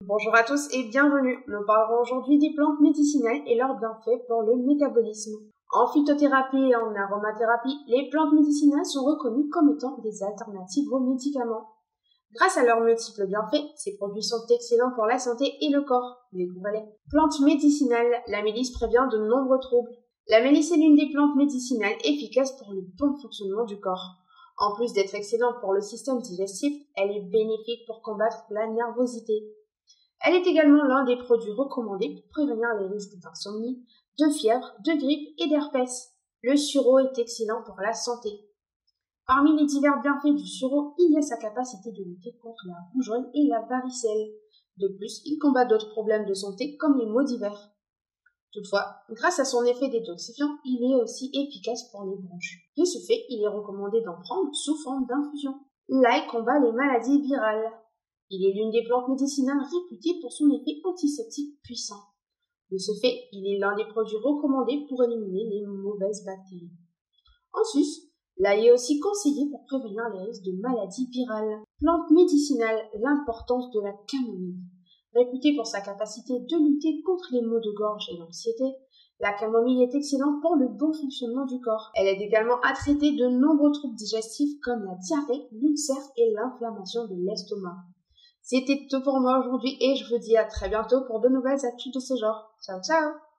Bonjour à tous et bienvenue. Nous parlerons aujourd'hui des plantes médicinales et leurs bienfaits pour le métabolisme. En phytothérapie et en aromathérapie, les plantes médicinales sont reconnues comme étant des alternatives aux médicaments. Grâce à leurs multiples bienfaits, ces produits sont excellents pour la santé et le corps. Découvrez-les. Plantes médicinales, la mélisse prévient de nombreux troubles. La mélisse est l'une des plantes médicinales efficaces pour le bon fonctionnement du corps. En plus d'être excellente pour le système digestif, elle est bénéfique pour combattre la nervosité. Elle est également l'un des produits recommandés pour prévenir les risques d'insomnie, de fièvre, de grippe et d'herpès. Le sureau est excellent pour la santé. Parmi les divers bienfaits du sureau, il y a sa capacité de lutter contre la rougeole et la varicelle. De plus, il combat d'autres problèmes de santé comme les maux divers. Toutefois, grâce à son effet détoxifiant, il est aussi efficace pour les bronches. De ce fait, il est recommandé d'en prendre sous forme d'infusion. L'ail combat les maladies virales. Il est l'une des plantes médicinales réputées pour son effet antiseptique puissant. De ce fait, il est l'un des produits recommandés pour éliminer les mauvaises bactéries. En sus, l'ail est aussi conseillé pour prévenir les risques de maladies virales. Plante médicinale, l'importance de la camomille. Réputée pour sa capacité de lutter contre les maux de gorge et l'anxiété, la camomille est excellente pour le bon fonctionnement du corps. Elle aide également à traiter de nombreux troubles digestifs comme la diarrhée, l'ulcère et l'inflammation de l'estomac. C'était tout pour moi aujourd'hui et je vous dis à très bientôt pour de nouvelles actus de ce genre. Ciao ciao!